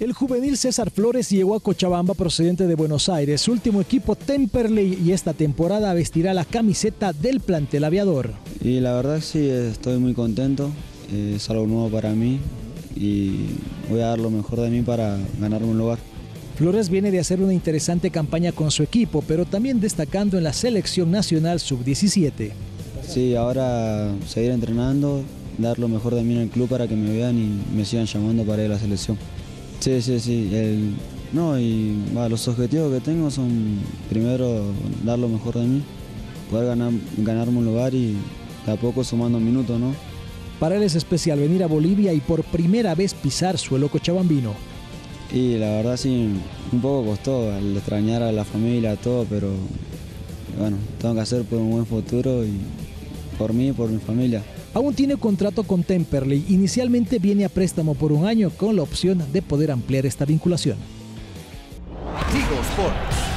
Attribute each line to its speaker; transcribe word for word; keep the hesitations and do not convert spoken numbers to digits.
Speaker 1: El juvenil César Flores llegó a Cochabamba procedente de Buenos Aires, su último equipo Temperley, y esta temporada vestirá la camiseta del plantel aviador.
Speaker 2: Y la verdad sí, estoy muy contento, es algo nuevo para mí y voy a dar lo mejor de mí para ganarme un lugar.
Speaker 1: Flores viene de hacer una interesante campaña con su equipo, pero también destacando en la selección nacional sub diecisiete.
Speaker 2: Sí, ahora seguir entrenando, dar lo mejor de mí en el club para que me vean y me sigan llamando para ir a la selección. Sí, sí, sí. El, no, y bah, los objetivos que tengo son primero dar lo mejor de mí, poder ganar, ganarme un lugar y de a poco sumando minutos, ¿no?
Speaker 1: Para él es especial venir a Bolivia y por primera vez pisar suelo cochabambino.
Speaker 2: Y la verdad sí, un poco costó al extrañar a la familia, todo, pero bueno, tengo que hacer por un buen futuro y por mí y por mi familia.
Speaker 1: Aún tiene contrato con Temperley, inicialmente viene a préstamo por un año con la opción de poder ampliar esta vinculación.
Speaker 3: Tigo Sports.